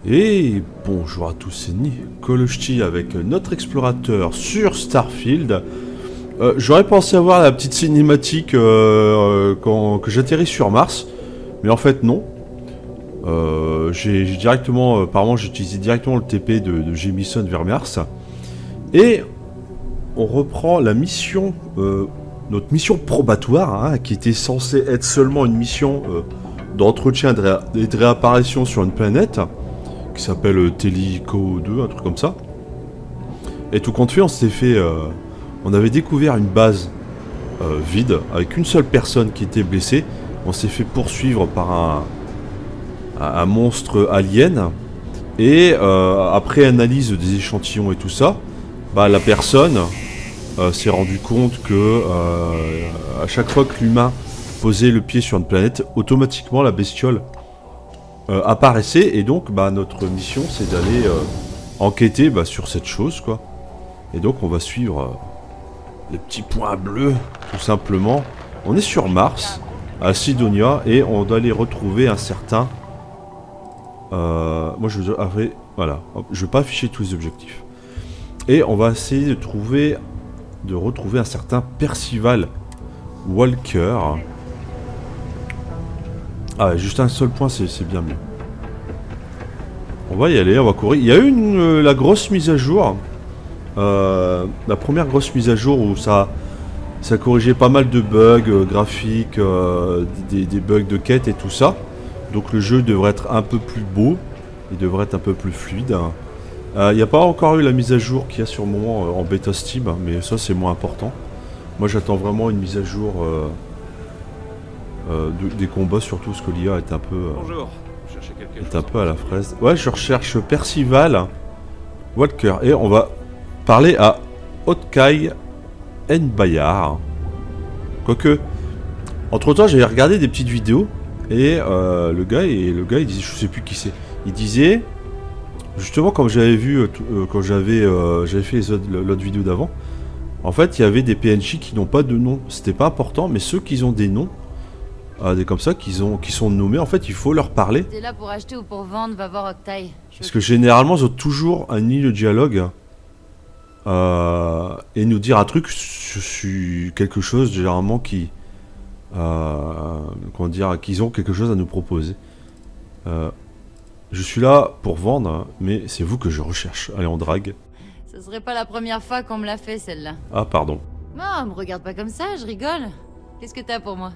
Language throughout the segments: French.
Et bonjour à tous, c'est Nikolochti avec notre explorateur sur Starfield. J'aurais pensé avoir la petite cinématique que j'atterris sur Mars, mais en fait non. J'ai directement, apparemment j'ai utilisé directement le TP de Jemison vers Mars. Et on reprend la mission, notre mission probatoire, hein, qui était censée être seulement une mission d'entretien et de réapparition sur une planète, qui s'appelle Telico 2, un truc comme ça. Et tout compte fait, on avait découvert une base vide, avec une seule personne qui était blessée. On s'est fait poursuivre par un monstre alien. Et après analyse des échantillons et tout ça, bah, la personne s'est rendu compte que à chaque fois que l'humain posait le pied sur une planète, automatiquement la bestiole apparaissait. Et donc bah, notre mission c'est d'aller enquêter sur cette chose, quoi. Et donc on va suivre les petits points bleus, tout simplement. On est sur Mars, à Sidonia, et on doit aller retrouver un certain... moi je vais... voilà, je vais pas afficher tous les objectifs. Et on va essayer de retrouver un certain Percival Walker. Ah, juste un seul point, c'est bien mieux. On va y aller, on va courir. Il y a eu la grosse mise à jour. La première grosse mise à jour où ça corrigeait pas mal de bugs graphiques, des bugs de quête et tout ça. Donc le jeu devrait être un peu plus beau. Il devrait être un peu plus fluide. Il n'y a pas encore eu la mise à jour qu'il y a sur le moment en bêta Steam, mais ça c'est moins important. Moi j'attends vraiment une mise à jour des combats, surtout parce que l'IA est un peu... Bonjour. est un peu à la fraise. Ouais, je recherche Percival Walker et on va parler à Otkai Nbayar. Quoique, entre temps j'avais regardé des petites vidéos et le gars il disait, je sais plus qui c'est, il disait justement comme j'avais vu quand j'avais fait l'autre vidéo d'avant, en fait il y avait des PNJ qui n'ont pas de nom, c'était pas important, mais ceux qui ont des noms, des comme ça, qui sont nommés, en fait il faut leur parler. T'es là pour acheter ou pour vendre, va voir Octai. Parce que généralement ils ont toujours un ligne de dialogue et nous dire un truc sur quelque chose généralement qui comment dire, qu'ils ont quelque chose à nous proposer. Je suis là pour vendre, hein, mais c'est vous que je recherche. Allez, on drague. Ce serait pas la première fois qu'on me l'a fait celle-là. Ah pardon. Non, me regarde pas comme ça, je rigole. Qu'est-ce que t'as pour moi?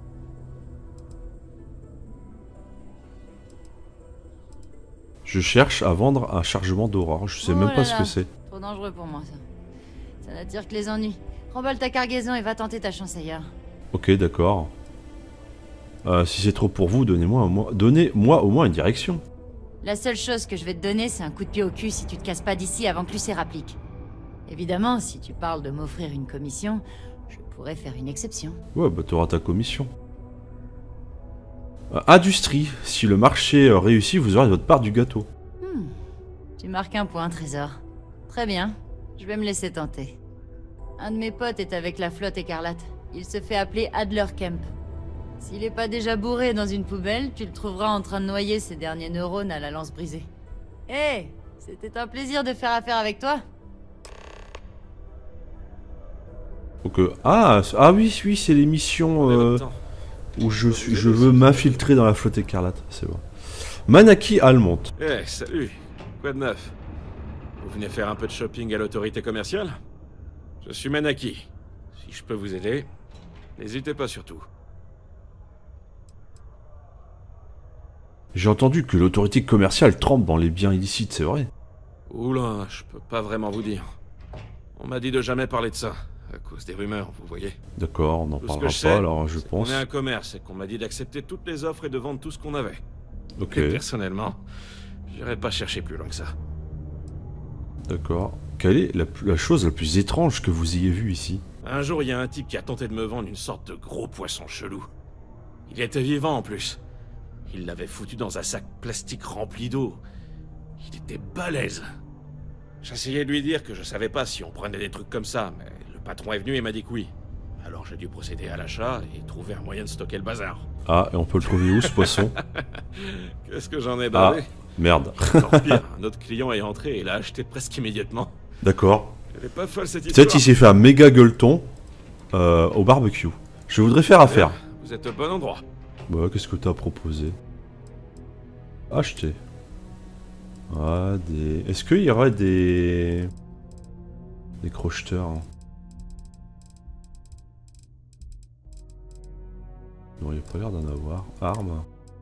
Je cherche à vendre un chargement d'aurore. Je sais même pas ce que c'est. Trop dangereux pour moi ça. Ça n'attire que les ennuis. Remballe ta cargaison et va tenter ta chance ailleurs. Ok, d'accord. Si c'est trop pour vous, donnez-moi au moins une direction. La seule chose que je vais te donner, c'est un coup de pied au cul si tu te casses pas d'ici avant que Lucé rapplique. Évidemment, si tu parles de m'offrir une commission, je pourrais faire une exception. Ouais, bah t'auras ta commission. Industrie. Si le marché réussit, vous aurez votre part du gâteau. Tu marques un point, Trésor. Très bien, je vais me laisser tenter. Un de mes potes est avec la flotte écarlate. Il se fait appeler Adler Kemp. S'il est pas déjà bourré dans une poubelle, tu le trouveras en train de noyer ses derniers neurones à la lance brisée. Hé, c'était un plaisir de faire affaire avec toi. Donc, oui, c'est l'émission où je veux m'infiltrer dans la flotte écarlate, c'est bon. Manaki Almont. Eh, salut. Quoi de neuf? Vous venez faire un peu de shopping à l'autorité commerciale? Je suis Manaki. Si je peux vous aider, n'hésitez pas surtout. J'ai entendu que l'autorité commerciale trempe dans les biens illicites, c'est vrai? Oula, je peux pas vraiment vous dire. On m'a dit de jamais parler de ça, à cause des rumeurs, vous voyez. D'accord, on n'en parlera pas, alors je pense. On est un commerce et qu'on m'a dit d'accepter toutes les offres et de vendre tout ce qu'on avait. Ok. Et personnellement, j'irai pas chercher plus loin que ça. D'accord. Quelle est la chose la plus étrange que vous ayez vue ici? Un jour, il y a un type qui a tenté de me vendre une sorte de gros poisson chelou. Il était vivant en plus. Il l'avait foutu dans un sac plastique rempli d'eau. Il était balèze. J'essayais de lui dire que je savais pas si on prenait des trucs comme ça, mais le patron est venu et m'a dit que oui. Alors j'ai dû procéder à l'achat et trouver un moyen de stocker le bazar. Ah, et on peut le trouver où ce poisson? Qu'est-ce que j'en ai bavé? Merde. Encore pire, un autre client est entré et l'a acheté presque immédiatement. D'accord. Elle est pas folle cette histoire. Peut-être il s'est fait un méga gueuleton au barbecue. Je voudrais faire affaire. Vous êtes au bon endroit. Bah, qu'est-ce que t'as proposé? Acheter. Ah, des... Est-ce qu'il y aurait des... Des crocheteurs hein? Non, il n'y a pas l'air d'en avoir. Armes.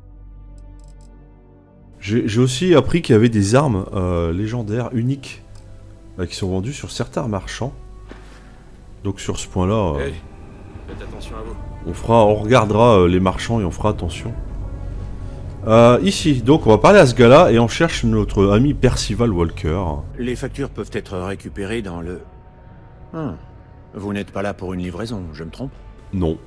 J'ai aussi appris qu'il y avait des armes légendaires, uniques, qui sont vendues sur certains marchands. Donc sur ce point-là, Hey, faites attention à vous. on regardera les marchands et on fera attention. Ici, donc on va parler à ce gars-là et on cherche notre ami Percival Walker. Les factures peuvent être récupérées dans le... Vous n'êtes pas là pour une livraison, je me trompe? Non.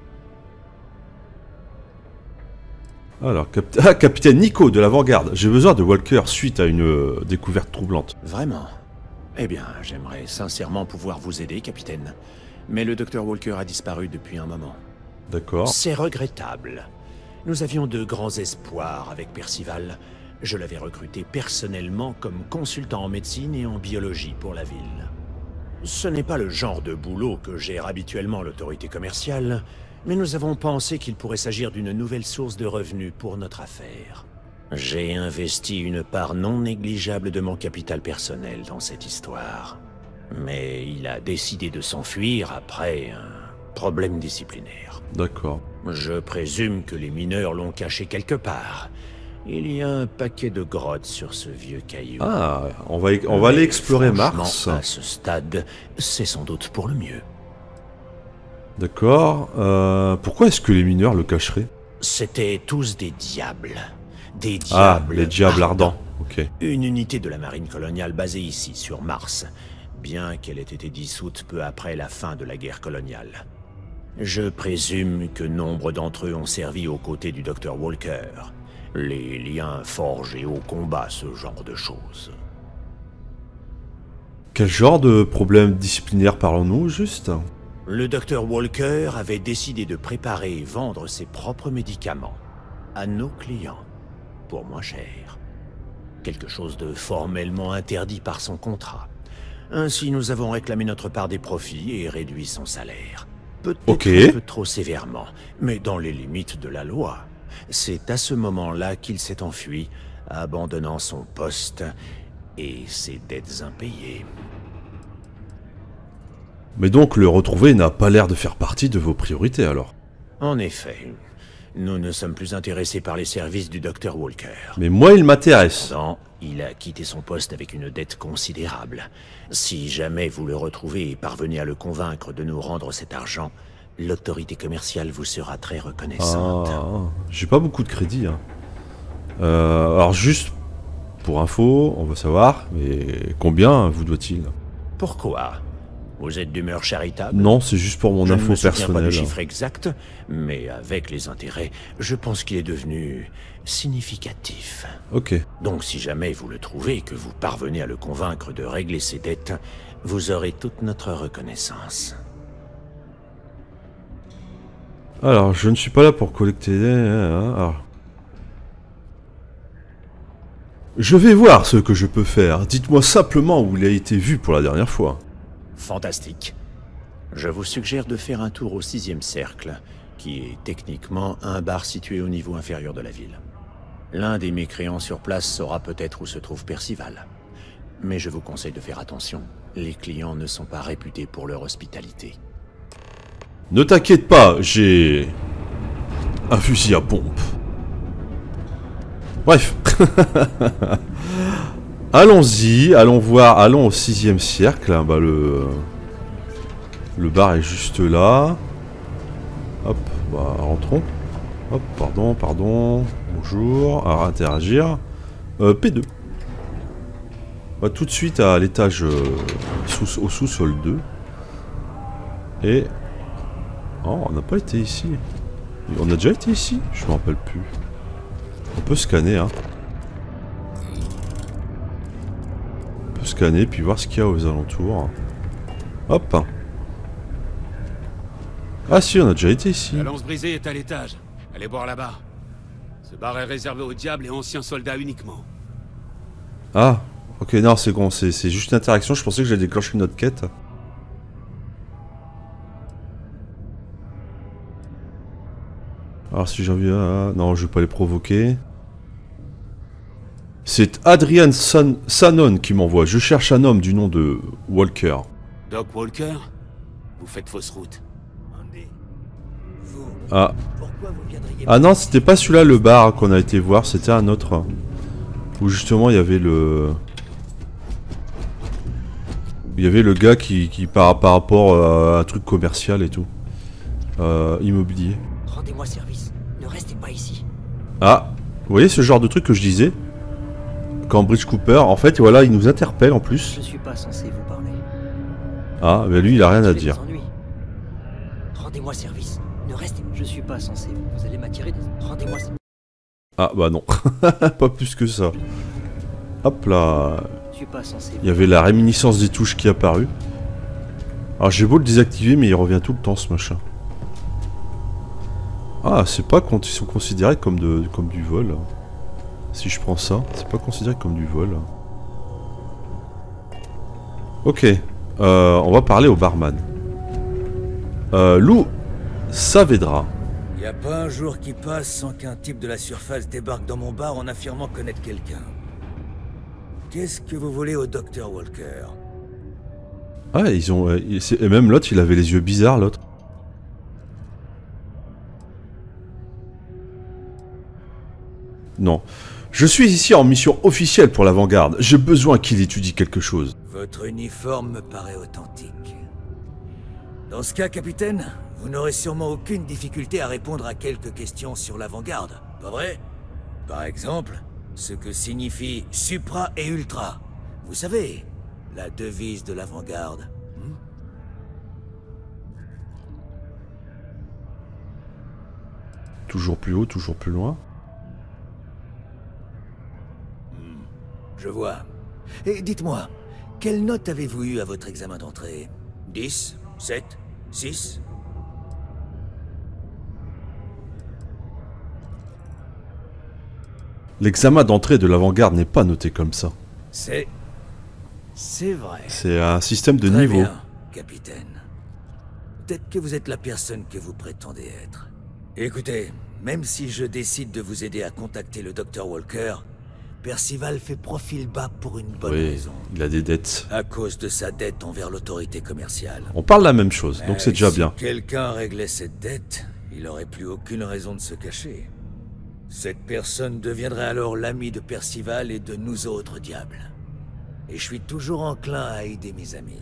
Alors, capitaine Nico de l'avant-garde, j'ai besoin de Walker suite à une découverte troublante. Vraiment? Eh bien, j'aimerais sincèrement pouvoir vous aider, capitaine. Mais le docteur Walker a disparu depuis un moment. D'accord. C'est regrettable. Nous avions de grands espoirs avec Percival. Je l'avais recruté personnellement comme consultant en médecine et en biologie pour la ville. Ce n'est pas le genre de boulot que gère habituellement l'autorité commerciale, mais nous avons pensé qu'il pourrait s'agir d'une nouvelle source de revenus pour notre affaire. J'ai investi une part non négligeable de mon capital personnel dans cette histoire. Mais il a décidé de s'enfuir après un problème disciplinaire. D'accord. Je présume que les mineurs l'ont caché quelque part. Il y a un paquet de grottes sur ce vieux caillou. Ah, on va aller explorer Mars. À ce stade, c'est sans doute pour le mieux. D'accord. Pourquoi est-ce que les mineurs le cacheraient? C'étaient tous des diables. Des Ah, diables. les diables ardents. Ok. Une unité de la marine coloniale basée ici, sur Mars, bien qu'elle ait été dissoute peu après la fin de la guerre coloniale. Je présume que nombre d'entre eux ont servi aux côtés du Dr. Walker. Les liens forgés au combat, ce genre de choses. Quel genre de problème disciplinaire parlons-nous, juste? Le Dr. Walker avait décidé de préparer et vendre ses propres médicaments à nos clients, pour moins cher. Quelque chose de formellement interdit par son contrat. Ainsi, nous avons réclamé notre part des profits et réduit son salaire. Peut-être un peu trop sévèrement, mais dans les limites de la loi. C'est à ce moment-là qu'il s'est enfui, abandonnant son poste et ses dettes impayées. Mais donc le retrouver n'a pas l'air de faire partie de vos priorités alors? En effet, nous ne sommes plus intéressés par les services du Dr. Walker. Mais moi il m'intéresse. Non, il a quitté son poste avec une dette considérable. Si jamais vous le retrouvez et parvenez à le convaincre de nous rendre cet argent, l'autorité commerciale vous sera très reconnaissante. J'ai pas beaucoup de crédit. Hein. Alors juste pour info, on va savoir, mais combien vous doit-il? Pourquoi? Vous êtes d'humeur charitable? Non, c'est juste pour mon info personnelle. Je ne me souviens pas du chiffre exact, mais avec les intérêts, je pense qu'il est devenu significatif. Ok. Donc si jamais vous le trouvez et que vous parvenez à le convaincre de régler ses dettes, vous aurez toute notre reconnaissance. Alors, je ne suis pas là pour collecter... Alors... Je vais voir ce que je peux faire. Dites-moi simplement où il a été vu pour la dernière fois. Fantastique. Je vous suggère de faire un tour au 6e cercle, qui est techniquement un bar situé au niveau inférieur de la ville. L'un des mécréants sur place saura peut-être où se trouve Percival. Mais je vous conseille de faire attention. Les clients ne sont pas réputés pour leur hospitalité. Ne t'inquiète pas, j'ai... un fusil à pompe. Bref. Allons-y, allons voir, allons au 6e cercle. Bah, le bar est juste là. Hop, bah rentrons. Hop, pardon. Bonjour, à interagir. P2. Bah, tout de suite à l'étage au sous-sol 2. Et... Oh, on n'a pas été ici. On a déjà été ici? Je me rappelle plus. On peut scanner, hein. On peut scanner, puis voir ce qu'il y a aux alentours. Hop. Ah si, on a déjà été ici. La lance brisée est à l'étage. Allez boire là-bas. Ce bar est réservé aux diables et anciens soldats uniquement. Ah, ok, non, c'est bon, c'est juste une interaction. Je pensais que j'allais déclencher une autre quête. Alors si j'ai envie... non, je vais pas les provoquer. C'est Adrian Sanon qui m'envoie. Je cherche un homme du nom de Walker. Doc Walker? Vous faites fausse route. Ah. Ah non, c'était pas celui-là le bar qu'on a été voir, c'était un autre. Où justement il y avait le... Il y avait le gars qui par rapport à un truc commercial et tout. Immobilier. Rendez-moi service. Ne restez pas ici. Ah, vous voyez ce genre de truc que je disais? Quand Bridge Cooper, en fait, voilà, il nous interpelle en plus. Je suis pas censé vous parler. Ah, mais lui, il a rien à J'ai dire. des ennuis. Rendez-moi service. Ne restez. Je suis pas censé. Vous allez m'attirer des. Rendez-moi. Ah, bah non. Pas plus que ça. Hop là. Je suis pas censé. Il y avait la réminiscence des touches qui est apparue. Alors j'ai beau le désactiver, mais il revient tout le temps ce machin. Ah, c'est pas quand ils sont considérés comme du vol. Si je prends ça, c'est pas considéré comme du vol. Ok, on va parler au barman. Lou Saavedra. Y a pas un jour qui passe sans qu'un type de la surface débarque dans mon bar en affirmant connaître quelqu'un. Qu'est-ce que vous voulez au Dr. Walker? Ah, ils ont... et même l'autre, il avait les yeux bizarres, l'autre. Non. Je suis ici en mission officielle pour l'avant-garde. J'ai besoin qu'il étudie quelque chose. Votre uniforme me paraît authentique. Dans ce cas, capitaine, vous n'aurez sûrement aucune difficulté à répondre à quelques questions sur l'avant-garde, pas vrai? Par exemple, ce que signifie Supra et Ultra. Vous savez, la devise de l'avant-garde. Toujours plus haut, toujours plus loin. Je vois. Et dites-moi, quelle note avez-vous eu à votre examen d'entrée? 10? 7? 6? L'examen d'entrée de l'avant-garde n'est pas noté comme ça. C'est vrai. C'est un système de Très niveau. bien, capitaine. Peut-être que vous êtes la personne que vous prétendez être. Écoutez, même si je décide de vous aider à contacter le Dr. Walker, Percival fait profil bas pour une bonne Oui, raison. il a des dettes. À cause de sa dette envers l'autorité commerciale. On parle la même chose, donc c'est déjà bien. Si quelqu'un réglait cette dette, il n'aurait plus aucune raison de se cacher. Cette personne deviendrait alors l'ami de Percival et de nous autres diables. Et je suis toujours enclin à aider mes amis.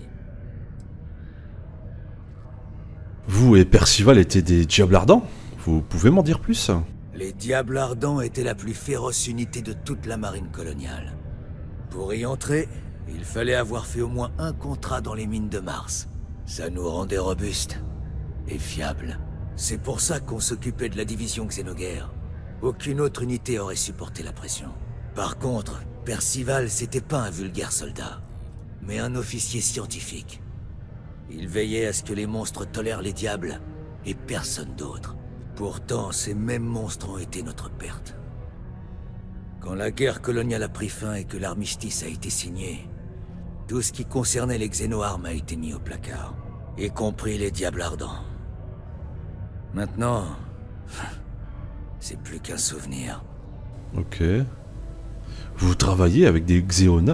Vous et Percival étaient des diables ardents? Vous pouvez m'en dire plus? Les Diables Ardents étaient la plus féroce unité de toute la marine coloniale. Pour y entrer, il fallait avoir fait au moins un contrat dans les mines de Mars. Ça nous rendait robustes et fiables. C'est pour ça qu'on s'occupait de la division Xénoguerre. Aucune autre unité aurait supporté la pression. Par contre, Percival, c'était pas un vulgaire soldat, mais un officier scientifique. Il veillait à ce que les monstres tolèrent les diables et personne d'autre. Pourtant, ces mêmes monstres ont été notre perte. Quand la guerre coloniale a pris fin et que l'armistice a été signé, tout ce qui concernait les Xénoarmes a été mis au placard, y compris les Diables Ardents. Maintenant, c'est plus qu'un souvenir. Ok. Vous travaillez avec des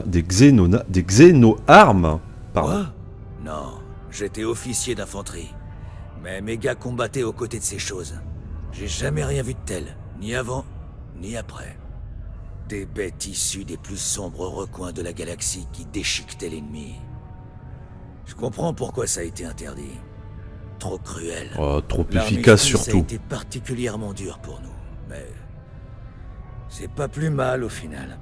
xénoarmes? Pardon. Quoi? Non, j'étais officier d'infanterie. Mais mes gars combattaient aux côtés de ces choses. J'ai jamais rien vu de tel, ni avant, ni après. Des bêtes issues des plus sombres recoins de la galaxie qui déchiquetaient l'ennemi. Je comprends pourquoi ça a été interdit. Trop cruel. Oh, trop efficace L'armistice surtout. a été particulièrement dur pour nous, mais c'est pas plus mal au final.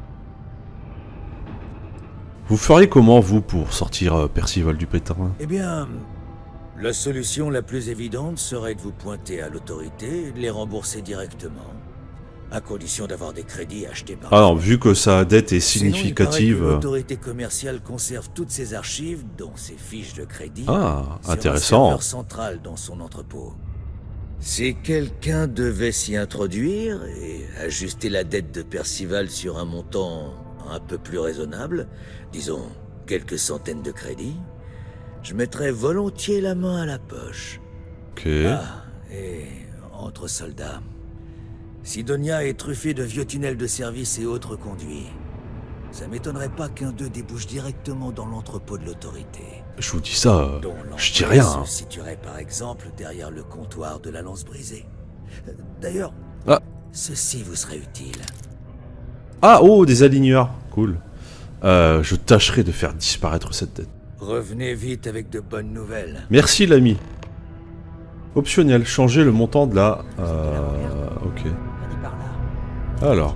Vous feriez comment, vous, pour sortir Percival du pétrin? Eh bien, la solution la plus évidente serait de vous pointer à l'autorité et de les rembourser directement. À condition d'avoir des crédits achetés par... Ah non, vu que sa dette est Sinon, il significative... paraît que l'autorité commerciale conserve toutes ses archives, dont ses fiches de crédit, Ah, sur un intéressant. serveur central dans son entrepôt. Si quelqu'un devait s'y introduire et ajuster la dette de Percival sur un montant un peu plus raisonnable, disons quelques centaines de crédits, je mettrais volontiers la main à la poche. Ok. Ah, et entre soldats, Sidonia est truffée de vieux tunnels de service et autres conduits. Ça m'étonnerait pas qu'un d'eux débouche directement dans l'entrepôt de l'autorité. Je vous dis ça, Dont je dis l'entrée rien. hein. se situerait par exemple derrière le comptoir de la lance brisée. D'ailleurs, Ah. ceci vous serait utile. Ah, oh, des aligneurs. Cool. Je tâcherai de faire disparaître cette tête. Revenez vite avec de bonnes nouvelles. Merci l'ami. Optionnel, changer le montant de la... ok. Allez par là. Alors.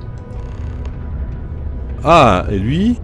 Ah, et lui...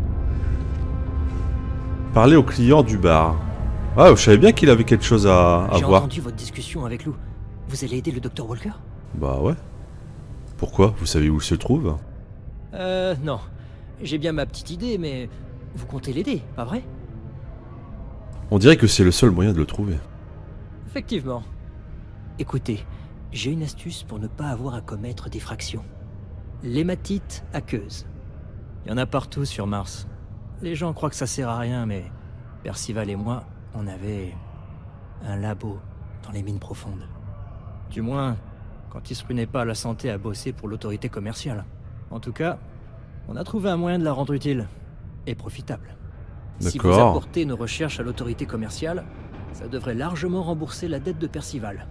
Parler au client du bar. Ah, je savais bien qu'il avait quelque chose à J'ai voir. entendu votre discussion avec Lou. Vous allez aider le Dr. Walker? Bah ouais. Pourquoi? Vous savez où il se trouve? Non. J'ai bien ma petite idée, mais vous comptez l'aider, pas vrai? On dirait que c'est le seul moyen de le trouver. Effectivement. Écoutez, j'ai une astuce pour ne pas avoir à commettre d'effraction. L'hématite aqueuse. Il y en a partout sur Mars. Les gens croient que ça sert à rien, mais Percival et moi, on avait un labo dans les mines profondes. Du moins, quand il se prenait pas à la santé à bosser pour l'autorité commerciale. En tout cas, on a trouvé un moyen de la rendre utile et profitable. Si vous D'accord. apportez nos recherches à l'autorité commerciale, ça devrait largement rembourser la dette de Percival.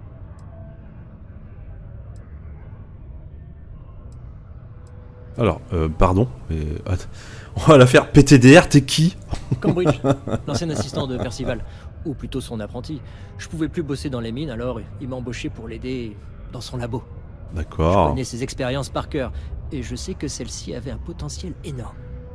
Alors, pardon, mais... Attends. On va la faire PTDR, t'es qui? Cambridge, l'ancien assistant de Percival, ou plutôt son apprenti. Je pouvais plus bosser dans les mines, alors il m'a embauché pour l'aider dans son labo. Je D'accord. connais ses expériences par cœur, et je sais que celle-ci avait un potentiel énorme.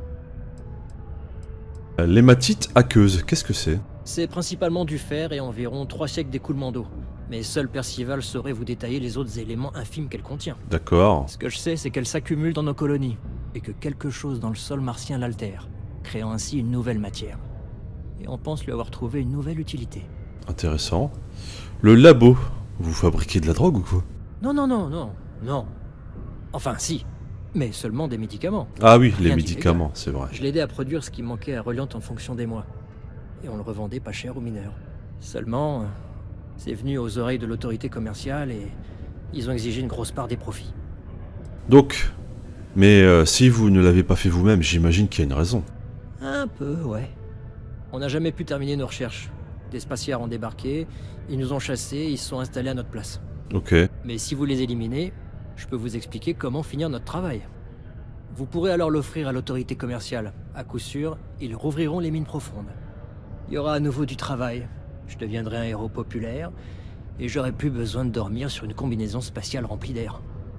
L'hématite aqueuse, qu'est-ce que c'est? C'est principalement du fer et environ 3 siècles d'écoulement d'eau. Mais seul Percival saurait vous détailler les autres éléments infimes qu'elle contient. D'accord. Ce que je sais, c'est qu'elle s'accumule dans nos colonies, et que quelque chose dans le sol martien l'altère, créant ainsi une nouvelle matière. Et on pense lui avoir trouvé une nouvelle utilité. Intéressant. Le labo. Vous fabriquez de la drogue ou quoi? Non. Enfin, si, mais seulement des médicaments. Ah oui, les Rien médicaments, c'est vrai. Je l'aidais à produire ce qui manquait à Reliant en fonction des mois. Et on le revendait pas cher aux mineurs. Seulement, c'est venu aux oreilles de l'autorité commerciale et ils ont exigé une grosse part des profits. Donc, mais si vous ne l'avez pas fait vous-même, j'imagine qu'il y a une raison. Un peu, ouais. On n'a jamais pu terminer nos recherches. Des spatiaires ont débarqué, ils nous ont chassés, ils se sont installés à notre place. Ok. Mais si vous les éliminez, je peux vous expliquer comment finir notre travail. Vous pourrez alors l'offrir à l'autorité commerciale. À coup sûr, ils rouvriront les mines profondes. Il y aura à nouveau du travail. Je deviendrai un héros populaire, et j'aurai plus besoin de dormir sur une combinaison spatiale remplie d'air.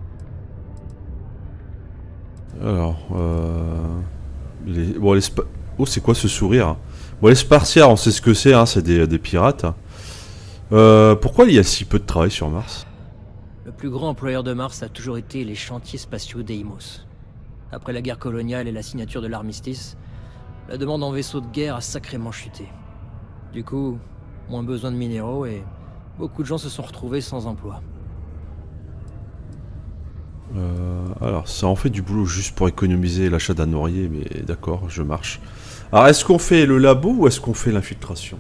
Alors, oh, c'est quoi ce sourire? Bon, les spartiaires, on sait ce que c'est, hein, c'est des pirates. Pourquoi il y a si peu de travail sur Mars? Le plus grand employeur de Mars a toujours été les chantiers spatiaux Deimos. Après la guerre coloniale et la signature de l'armistice, la demande en vaisseaux de guerre a sacrément chuté. Du coup, moins besoin de minéraux et beaucoup de gens se sont retrouvés sans emploi. Alors, ça en fait du boulot juste pour économiser l'achat d'un nourrier, mais d'accord, je marche. Alors, est-ce qu'on fait le labo ou est-ce qu'on fait l'infiltration?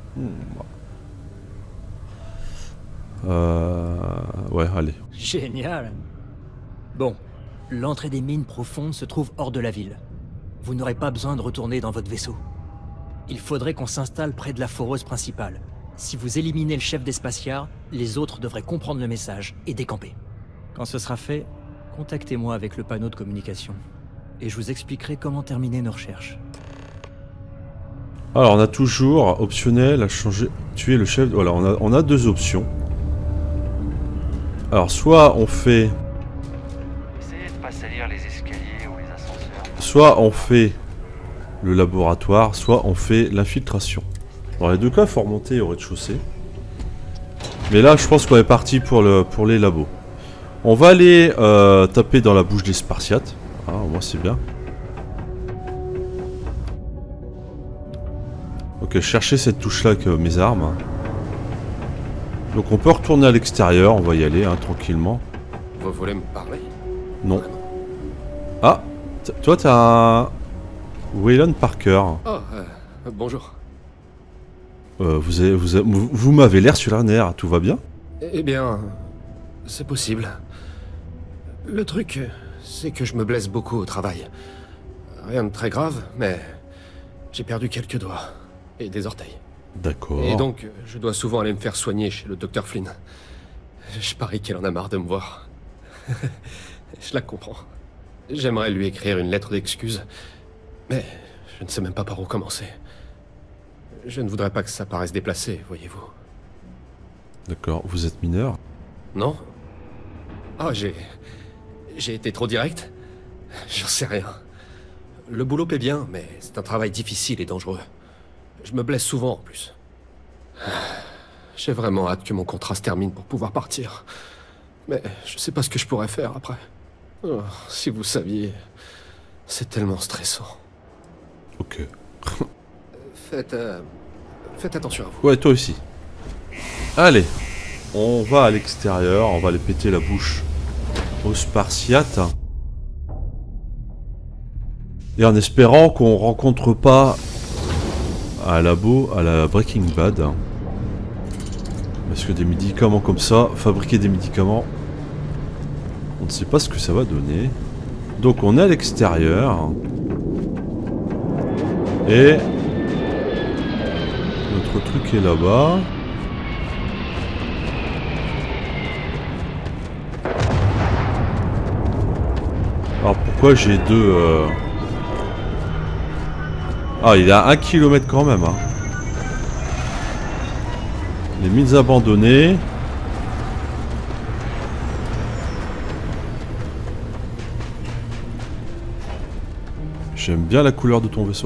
Ouais, allez. Génial. Bon, l'entrée des mines profondes se trouve hors de la ville. Vous n'aurez pas besoin de retourner dans votre vaisseau. Il faudrait qu'on s'installe près de la foreuse principale. Si vous éliminez le chef des spatiards, les autres devraient comprendre le message et décamper. Quand ce sera fait, contactez-moi avec le panneau de communication. Et je vous expliquerai comment terminer nos recherches. Alors, on a toujours optionnel à changer, tuer le chef. Voilà, on a deux options. Alors, soit on fait... Essayez de pas salir les escaliers ou les ascenseurs. Soit on fait le laboratoire, soit on fait l'infiltration. Dans les deux cas, il faut remonter au rez-de-chaussée. Mais là, je pense qu'on est parti pour les labos. On va aller taper dans la bouche des Spartiates. Ah, au moins c'est bien. Ok, chercher cette touche-là avec mes armes. Donc on peut retourner à l'extérieur, on va y aller hein, tranquillement. Vous voulez me parler? Non. Ah, Toi, t'as un... Waylon Parker. Oh, bonjour. Vous m'avez l'air sur l'air, tout va bien? Eh bien, c'est possible. Le truc, c'est que je me blesse beaucoup au travail. Rien de très grave, mais j'ai perdu quelques doigts et des orteils. D'accord. Et donc, je dois souvent aller me faire soigner chez le docteur Flynn. Je parie qu'elle en a marre de me voir. Je la comprends. J'aimerais lui écrire une lettre d'excuse, mais je ne sais même pas par où commencer. Je ne voudrais pas que ça paraisse déplacé, voyez-vous. D'accord, vous êtes mineur? Non? Ah, j'ai été trop direct? J'en sais rien. Le boulot paie bien, mais c'est un travail difficile et dangereux. Je me blesse souvent en plus. J'ai vraiment hâte que mon contrat se termine pour pouvoir partir. Mais je sais pas ce que je pourrais faire après. Oh, si vous saviez... C'est tellement stressant. Ok. Faites attention à vous. Ouais, toi aussi. Allez, on va à l'extérieur, on va aller péter la bouche aux Spartiates. Et en espérant qu'on rencontre pas un labo à la Breaking Bad. Parce que des médicaments comme ça, fabriquer des médicaments, on ne sait pas ce que ça va donner. Donc on est à l'extérieur. Et notre truc est là-bas. Alors pourquoi j'ai deux... Ah, il a 1 kilomètre quand même. Hein. Les mines abandonnées. J'aime bien la couleur de ton vaisseau.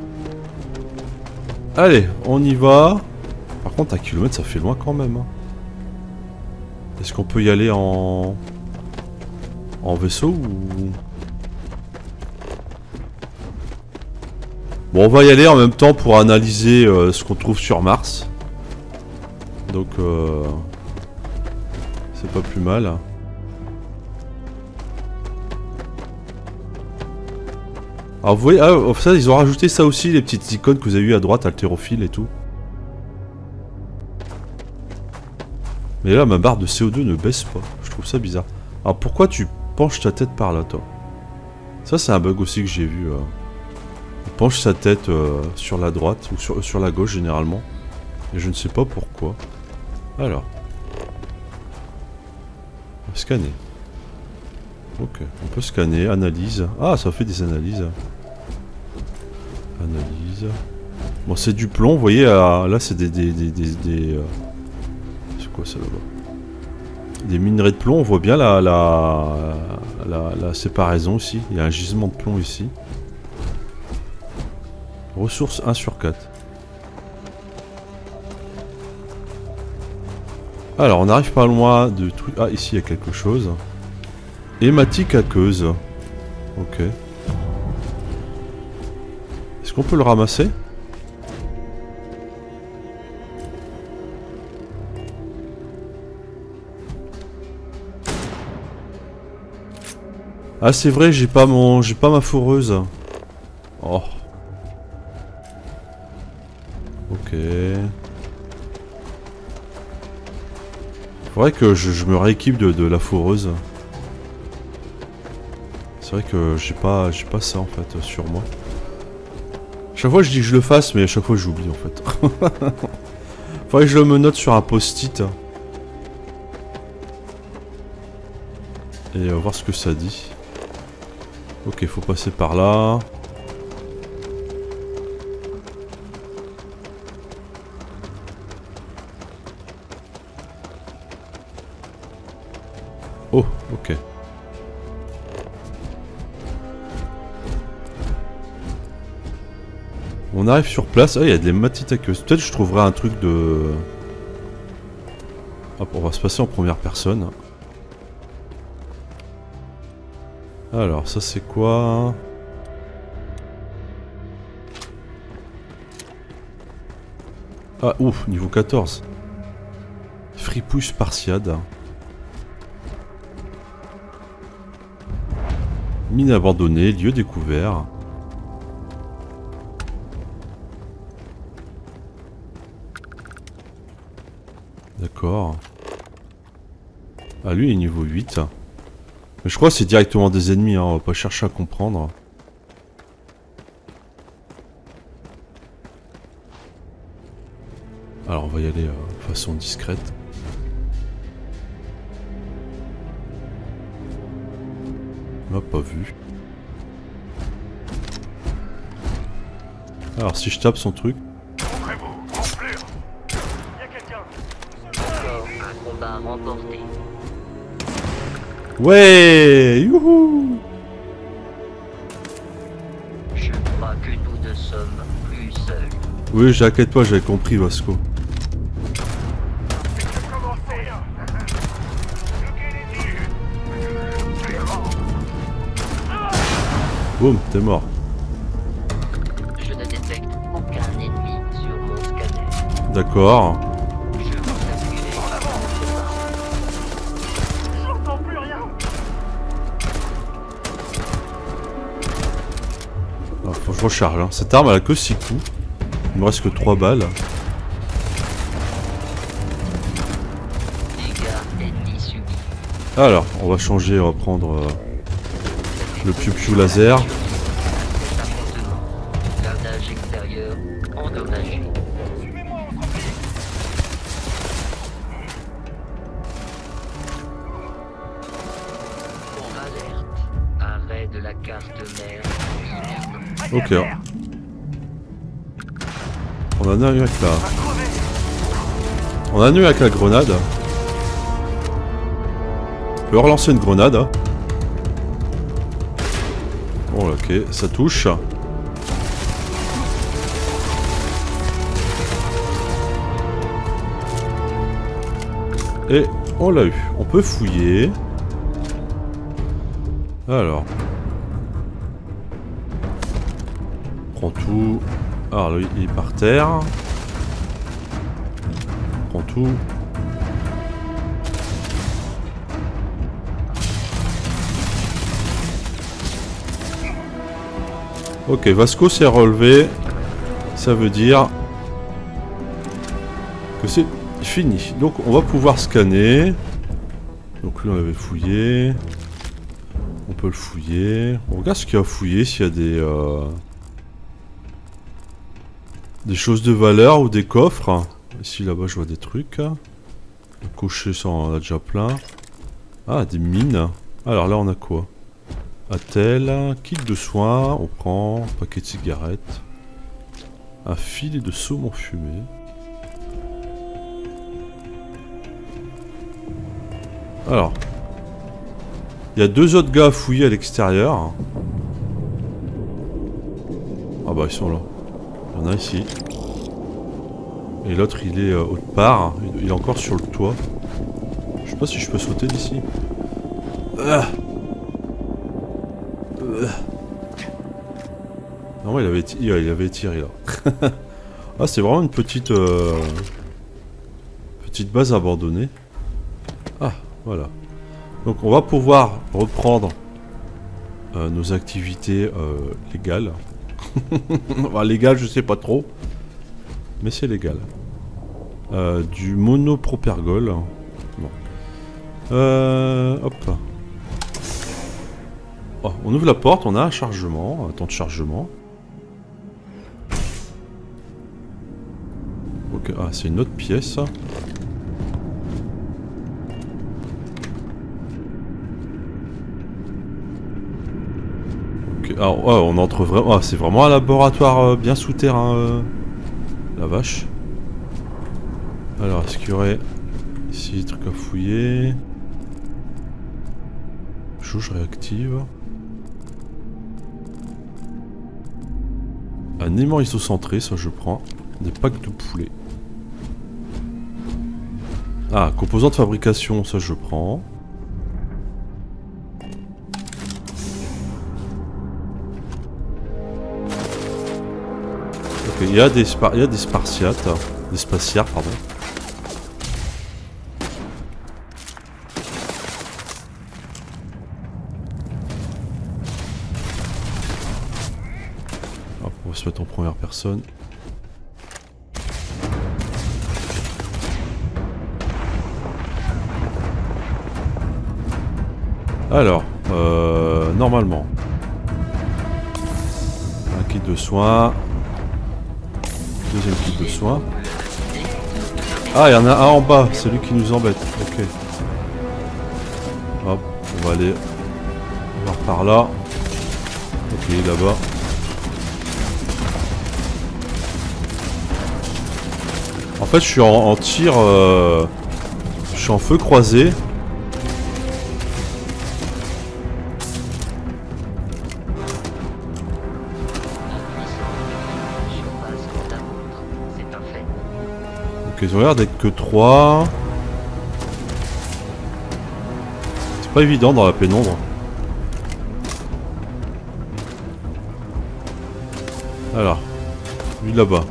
Allez, on y va. Par contre, 1 kilomètre, ça fait loin quand même. Hein. Est-ce qu'on peut y aller en vaisseau ou... Bon, on va y aller en même temps pour analyser ce qu'on trouve sur Mars. Donc, c'est pas plus mal. Alors, vous voyez, ça, ils ont rajouté ça aussi, les petites icônes que vous avez eues à droite, haltérophile et tout. Mais là, ma barre de CO2 ne baisse pas. Je trouve ça bizarre. Alors, pourquoi tu penches ta tête par là, toi? Ça, c'est un bug aussi que j'ai vu. Il penche sa tête sur la droite ou sur la gauche généralement. Et je ne sais pas pourquoi. Alors. On va scanner. Ok, on peut scanner, analyse. Ah, ça fait des analyses. Analyse. Bon, c'est du plomb, vous voyez, là c'est des c'est quoi ça là-bas? Des minerais de plomb, on voit bien la séparaison ici. Il y a un gisement de plomb ici. Ressources 1 sur 4. Alors, on arrive pas loin de trucs. Ah, ici il y a quelque chose. Hématique aqueuse. Ok. Est-ce qu'on peut le ramasser? Ah, c'est vrai, j'ai pas ma foreuse. Oh. Ok. Faudrait que je me rééquipe de la foreuse. C'est vrai que j'ai pas ça en fait sur moi. Chaque fois je dis que je le fasse, mais à chaque fois j'oublie en fait. Faudrait que je me note sur un post-it. Et voir ce que ça dit. Ok, faut passer par là. Oh, ok. On arrive sur place. Ah, il y a des matites aqueuses. Peut-être que je trouverai un truc de... Hop, on va se passer en première personne. Alors, ça c'est quoi? Ah, ouf, niveau 14. Fripouille spartiate. Mine abandonnée, lieu découvert. D'accord. Ah, lui il est niveau 8. Mais je crois que c'est directement des ennemis, hein, on va pas chercher à comprendre. Alors on va y aller de façon discrète. On m'a pas vu. Alors si je tape son truc. Combat remporté. Ouais, youhou. Je crois que nous ne sommes plus seuls. Oui, j'inquiète pas, j'avais compris Vasco. Boum, t'es mort. Je ne détecte aucun ennemi sur mon scanner. D'accord. Je vous appuierai en avant. J'entends plus rien. Alors, faut que je recharge. Hein. Cette arme elle a que 6 coups. Il me reste que 3 balles. Dégâts ennemis subis. Alors, on va changer, on va prendre le piou-piou laser. Blindage extérieur endommagé. Alerte. Arrêt de la carte mère. Ok. On en a eu avec la... On en a eu avec la grenade. On peut relancer une grenade. Hein. Bon, ok, ça touche. Et on l'a eu. On peut fouiller. Alors. On prend tout. Alors lui, il est par terre. On prend tout. Ok, Vasco s'est relevé. Ça veut dire que c'est fini. Donc on va pouvoir scanner. Donc lui on l'avait fouillé. On peut le fouiller. On regarde ce qu'il y a à fouiller, s'il y a des choses de valeur ou des coffres. Ici là-bas je vois des trucs. Le cocher ça on en a déjà plein. Ah des mines. Alors là on a quoi? Attel, kit de soins, on prend un paquet de cigarettes. Un filet de saumon fumé. Alors. Il y a 2 autres gars à fouiller à l'extérieur. Ah bah ils sont là. Il y en a ici. Et l'autre il est autre part. Il est encore sur le toit. Je sais pas si je peux sauter d'ici. Non, il avait tiré là. Ah, c'est vraiment une petite base abandonnée. Ah, voilà. Donc on va pouvoir reprendre nos activités légales. Enfin, légales, je sais pas trop. Mais c'est légal. Du monopropergol. Non. Hop. Oh, on ouvre la porte, on a un chargement, un temps de chargement. Ok, ah, c'est une autre pièce. Ok, alors, oh, on entre vraiment... Ah, c'est vraiment un laboratoire bien souterrain. La vache. Alors, est-ce qu'il y aurait ici des trucs à fouiller? Jauge réactive. Un aimant isocentré, ça je prends. Des packs de poulet. Ah, composants de fabrication, ça je prends. Ok, il y a des spartiates. Des spatiaires, pardon. se mettre en première personne. Alors, normalement. Un kit de soins. Deuxième kit de soins. Ah, il y en a un en bas, c'est lui qui nous embête. Ok. Hop, on va aller voir par là. Ok, là-bas. En fait, je suis en tir... je suis en feu croisé. Ok, ils ont l'air d'être que 3. C'est pas évident dans la pénombre. Alors, lui là-bas.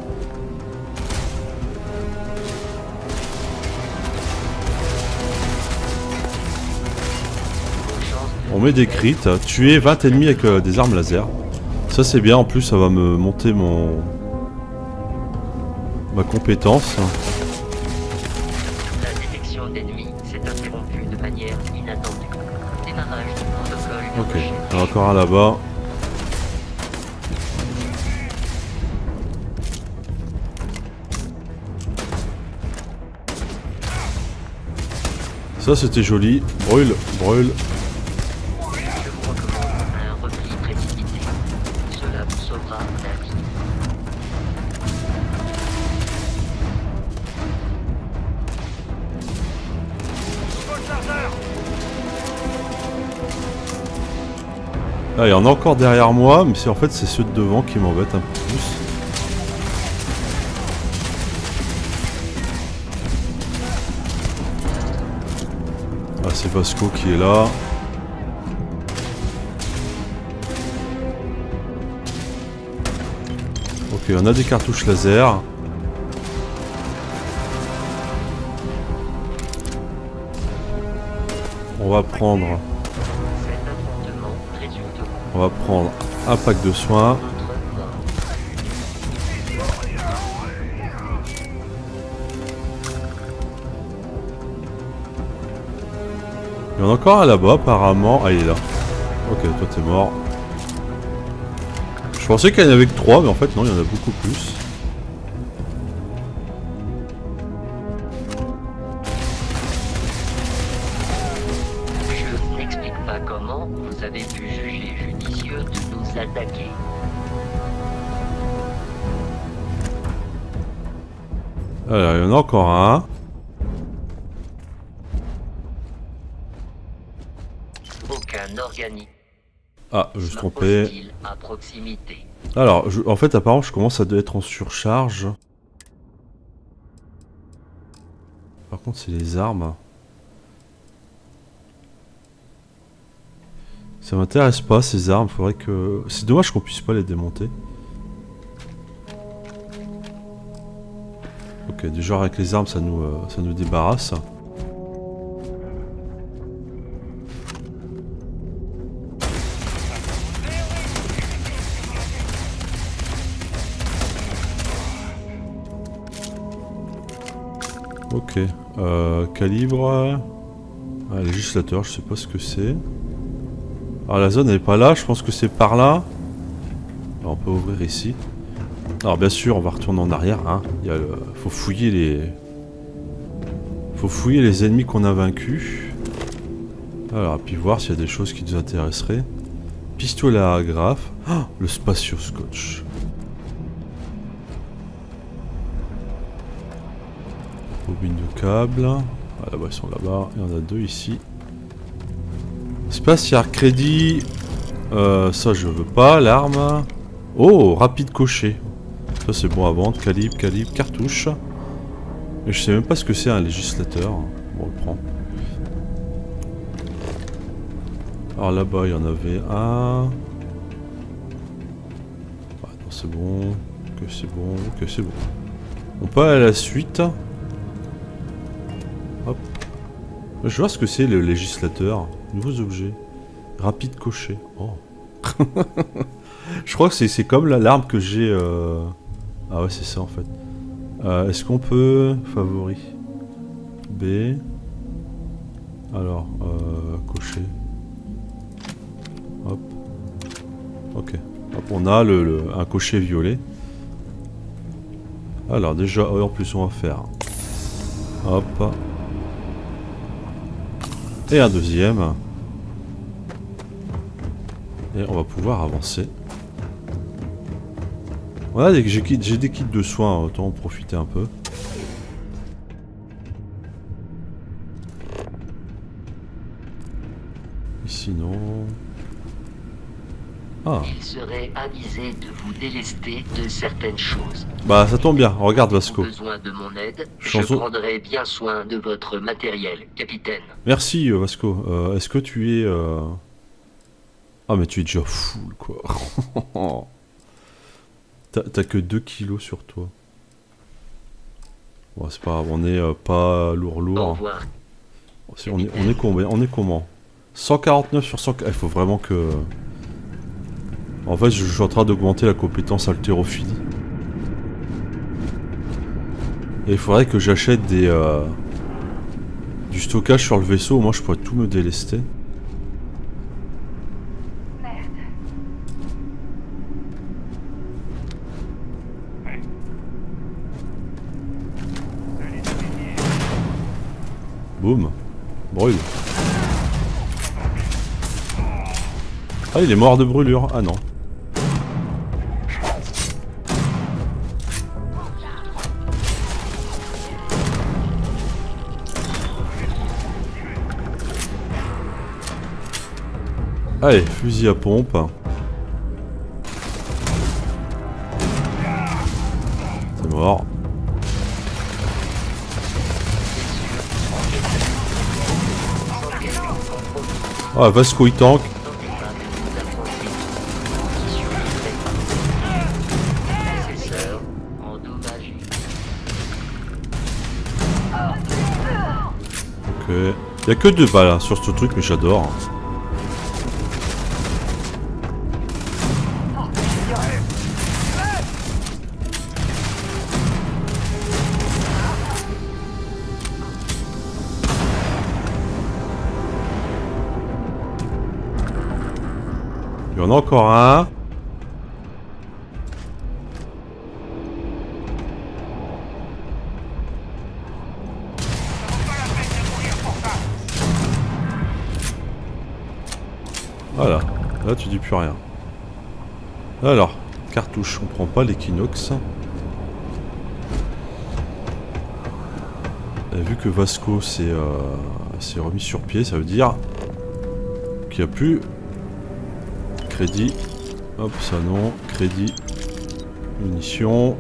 On met des crits, tuer 20 ennemis avec des armes laser. Ça c'est bien, en plus ça va me monter ma compétence. La détection d'ennemis s'est interrompue de manière inattendue. Démarrage du protocole. Ok, il y en a encore un là-bas. Ça c'était joli. Brûle, brûle. Je vous recommande un repli précipité. Cela vous sauvera la vie. Ah, il y en a encore derrière moi, mais en fait c'est ceux de devant qui m'embêtent un peu plus. Ah, c'est Vasco qui est là. Ok, on a des cartouches laser. On va prendre un pack de soins. Il y en a encore un là-bas apparemment. Ah, il est là. Ok, toi t'es mort. Je pensais qu'il y en avait que 3, mais en fait non, il y en a beaucoup plus. Je n'explique pas comment vous avez pu juger judicieux de nous attaquer. Alors, il y en a encore un. Aucun organisme. Ah, je me suis trompé. hostile à proximité. Alors, en fait, apparemment, je commence à être en surcharge. Par contre, c'est les armes. Ça m'intéresse pas, ces armes. Faudrait que... C'est dommage qu'on puisse pas les démonter. Ok, déjà avec les armes, ça nous débarrasse. Ok, calibre... Ah, législateur, je sais pas ce que c'est. Alors la zone elle est pas là, je pense que c'est par là. Alors, on peut ouvrir ici. Alors bien sûr, on va retourner en arrière, hein. Faut fouiller les ennemis qu'on a vaincus. Alors, puis voir s'il y a des choses qui nous intéresseraient. Pistolet à agrafe. Oh, le spatio-scotch. Bobine de câble. Ah, là-bas, ils sont là-bas. Il y en a 2 ici. Spatial crédit. Ça, je veux pas. L'arme. Oh, rapide cocher. Ça, c'est bon à vendre. Calibre, cartouche. Et je sais même pas ce que c'est un législateur. Bon, on le prend. Alors là-bas, il y en avait un. Ah, non, c'est bon. Que c'est bon. Que c'est bon. On peut aller à la suite. Hop. Je vois ce que c'est le législateur. Nouveaux objets. Rapide cocher. Oh. Je crois que c'est comme l'arme que j'ai... Ah ouais, c'est ça en fait. Est-ce qu'on peut... Favori. B. Alors, cocher. Hop. Ok. Hop, on a un cocher violet. Alors déjà, en plus on va faire... Hop. Et un deuxième. Et on va pouvoir avancer. Voilà, j'ai des kits de soins, autant en profiter un peu. Et sinon... Ah. Il serait avisé de vous délester de certaines choses. Bah ça tombe bien, regarde Vasco. Besoin de mon aide, Chanson... je prendrai bien soin de votre matériel, capitaine. Merci Vasco. Est-ce que tu es... Ah mais tu es déjà full quoi. T'as que 2 kilos sur toi. Bon c'est pas grave, on est pas lourd. Au revoir. On est combien? On est comment? 149 sur 100... Il faut vraiment que... En fait je suis en train d'augmenter la compétence haltérophilie. Et il faudrait que j'achète du stockage sur le vaisseau, moi je pourrais tout me délester. Boum. Brûle. Ah il est mort de brûlure. Ah non. Allez, fusil à pompe. C'est mort. Ah, Vasco il tank. Ok. Il y a que 2 balles hein, sur ce truc, mais j'adore. Il y en a encore un. Voilà, là tu dis plus rien. Alors, cartouche, on prend pas l'équinoxe. Vu que Vasco s'est remis sur pied, ça veut dire qu'il n'y a plus crédit. Hop, ça non, crédit, munitions.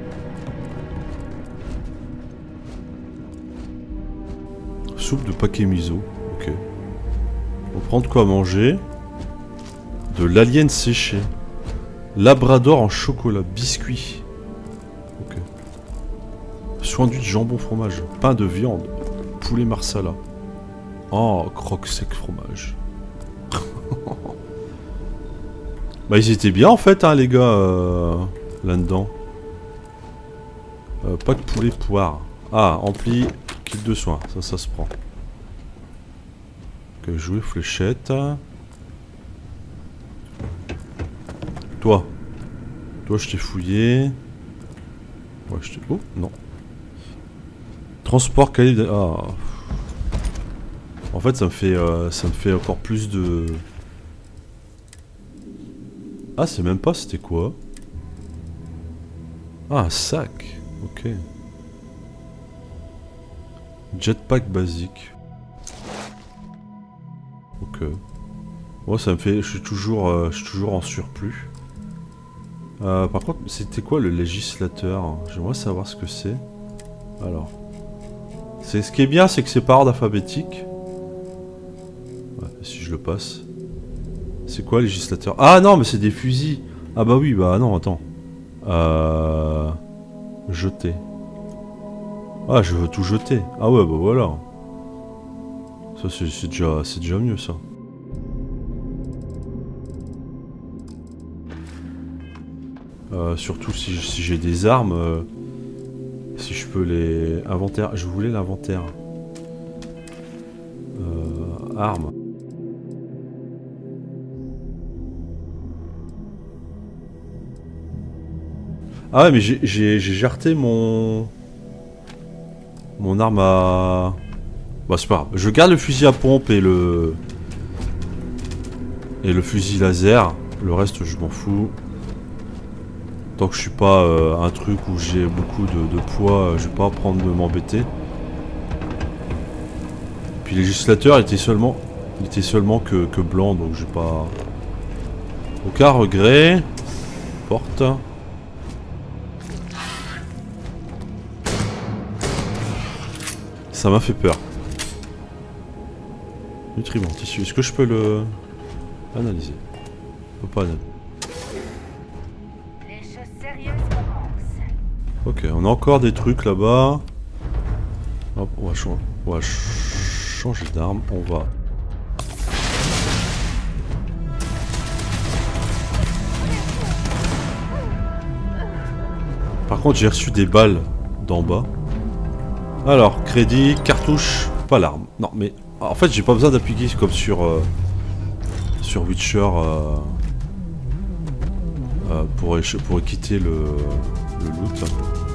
Soupe de paquet miso, ok. On prend de quoi manger. De l'alien séché. Labrador en chocolat. Biscuit. Ok. Sandwich jambon fromage. Pain de viande. Poulet marsala. Oh, croque sec fromage. Bah ils étaient bien en fait hein les gars là-dedans. Pas de poulet poire. Ah, ampli, kit de soins. Ça se prend. Ok, jouer fléchette. Toi je t'ai fouillé. Ouais, je t'ai... Oh, non. Transport calibre... Ah. En fait, ça me fait encore plus de... Ah, c'est même pas, c'était quoi? Ah, un sac. Ok. Jetpack basique. Ok. Moi, ça me fait... Je suis toujours en surplus. Par contre, c'était quoi le législateur? J'aimerais savoir ce que c'est. Alors. Ce qui est bien, c'est que c'est par ordre alphabétique. Ouais, si je le passe. C'est quoi législateur? Ah non, mais c'est des fusils. Ah bah oui, bah non, attends. Jeter. Ah, je veux tout jeter. Ah ouais, bah voilà. Ça, c'est déjà mieux, ça. Surtout si j'ai des armes. Si je peux les... Inventaire. Je voulais l'inventaire. Armes. Ah ouais, mais j'ai jarté mon arme à... Bah c'est pas grave. Je garde le fusil à pompe et le fusil laser. Le reste je m'en fous. Tant que je suis pas un truc où j'ai beaucoup de poids, je vais pas prendre de m'embêter. Puis le législateur était seulement que blanc, donc j'ai pas aucun regret. Porte. Ça m'a fait peur. Nutriment, tissu. Est-ce que je peux le analyser? Je peux pas analyser. Les choses sérieuses commencent. Ok, on a encore des trucs là-bas. Hop, on va changer d'arme. On va... Par contre, j'ai reçu des balles d'en bas. Alors, crédit, cartouche, pas l'arme. Non, mais en fait, j'ai pas besoin d'appuyer comme sur Witcher pour quitter le loot.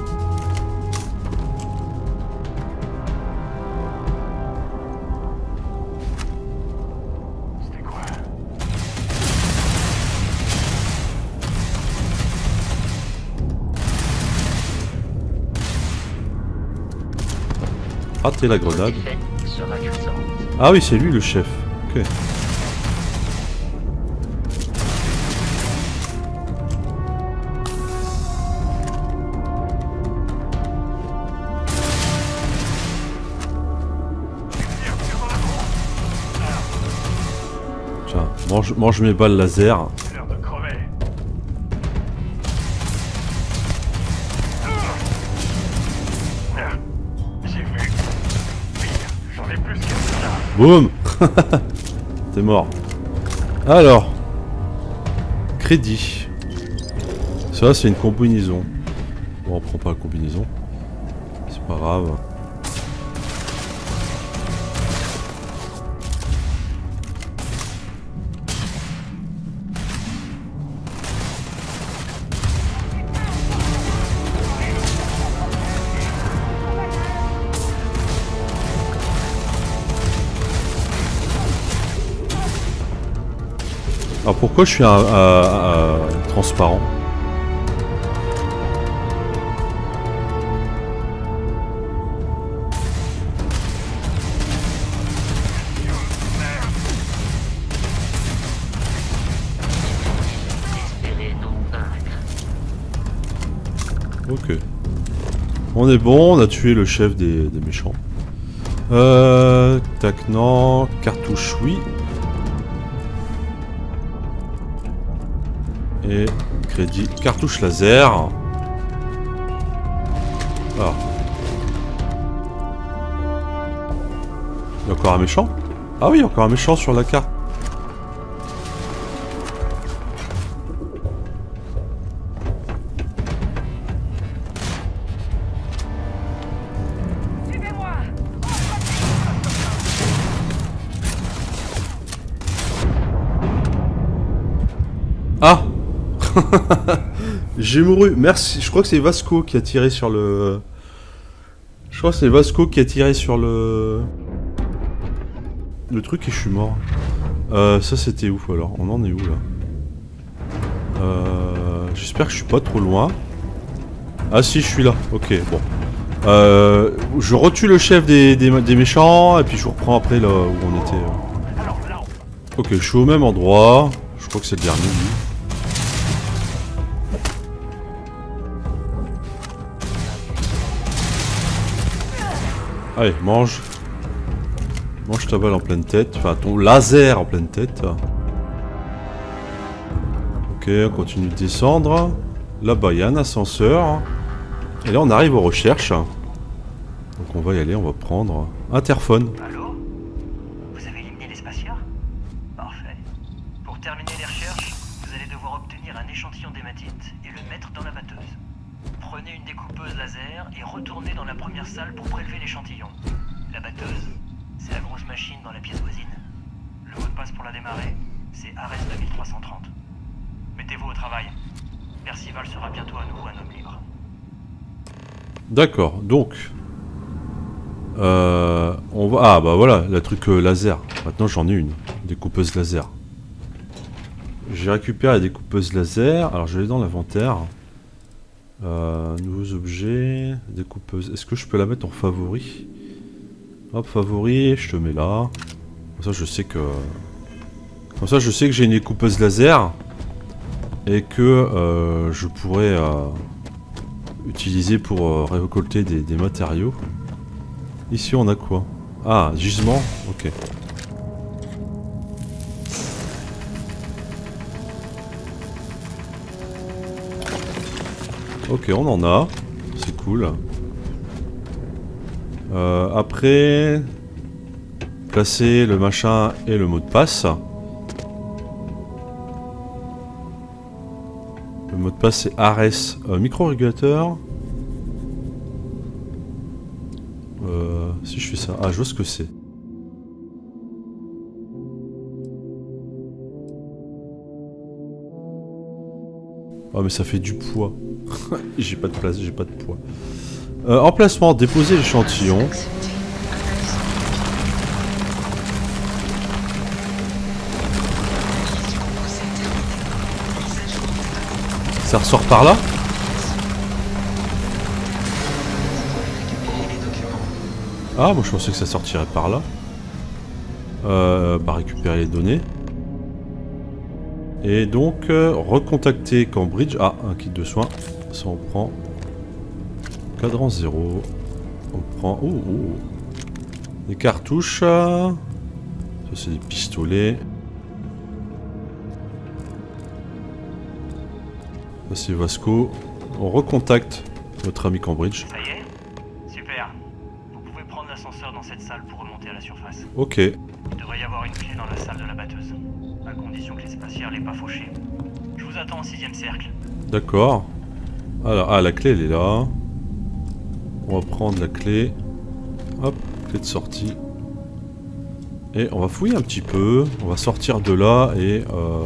C'était quoi? Rater la grenade. Votre défaite sera cuisante. Ah oui, c'est lui le chef. Ok. Tiens, mange mes balles laser. C'est l'heure de crever. J'ai vu. Pire, j'en ai plus que ça. Boum. T'es mort. Alors. Crédit. Ça, c'est une combinaison. Bon, on prend pas la combinaison. C'est pas grave. Alors pourquoi je suis transparent? Espérez nous vaincre. Ok. On est bon, on a tué le chef des méchants. Tac, non. Cartouche, oui. Et crédit. Cartouche laser. Ah. Il y a encore un méchant? Ah oui, il y a encore un méchant sur la carte. Suivez-moi. Ah. J'ai mouru, merci. Je crois que c'est Vasco qui a tiré sur le... Je crois que c'est Vasco qui a tiré sur le truc et je suis mort. Ça c'était où alors? On en est où là? J'espère que je suis pas trop loin. Ah si, je suis là, ok, bon. Je retue le chef des méchants et puis je vous reprends après là où on était. Ok, je suis au même endroit. Je crois que c'est le dernier lui. Allez, mange. Mange ta balle en pleine tête. Enfin, ton laser en pleine tête. Ok, on continue de descendre. Là-bas, il y a un ascenseur. Et là, on arrive aux recherches. Donc, on va y aller. On va prendre interphone. Allô? Vous avez éliminé les spatiaux? Parfait. Pour terminer les recherches, vous allez devoir obtenir un échantillon d'hématite et le mettre dans la batteuse. Prenez une découpeuse laser et retournez dans la première salle pour prélever l'échantillon. La batteuse, c'est la grosse machine dans la pièce voisine. Le mot de passe pour la démarrer, c'est Ares 2330. Mettez-vous au travail. Percival sera bientôt à nouveau un homme libre. D'accord, donc... on va... Ah bah voilà, la truc laser. Maintenant j'en ai une, découpeuse laser. J'ai récupéré la découpeuse laser. Alors je vais dans l'inventaire. Nouveaux objets, découpeuse. Est-ce que je peux la mettre en favori? Hop, favori, je te mets là. Comme ça je sais que... Comme ça je sais que j'ai une découpeuse laser. Et que je pourrais utiliser pour récolter des matériaux. Ici on a quoi? Ah, gisement, ok. Ok, on en a. C'est cool. Après... Placer le machin et le mot de passe. Le mot de passe c'est Ares micro-régulateur. Si je fais ça... Ah, je vois ce que c'est. Ah mais ça fait du poids. J'ai pas de place, j'ai pas de poids. Emplacement, déposer l'échantillon. Ça ressort par là? Ah, moi je pensais que ça sortirait par là. Bah récupérer les données. Et donc, recontacter Cambridge. Ah, un kit de soins. Ça on prend. Cadran 0. On prend... Oh, oh. Des cartouches. Ça c'est des pistolets. Ça c'est Vasco. On recontacte notre ami Cambridge. Ça y est? Super. Vous pouvez prendre l'ascenseur dans cette salle pour remonter à la surface. Ok. Il devrait y avoir une clé dans la salle de la batteuse. À condition que les spatiaires l'aient pas fauché. Je vous attends au 6ème cercle. D'accord. Alors, ah, la clé elle est là. On va prendre la clé. Hop, clé de sortie. Et on va fouiller un petit peu. On va sortir de là et...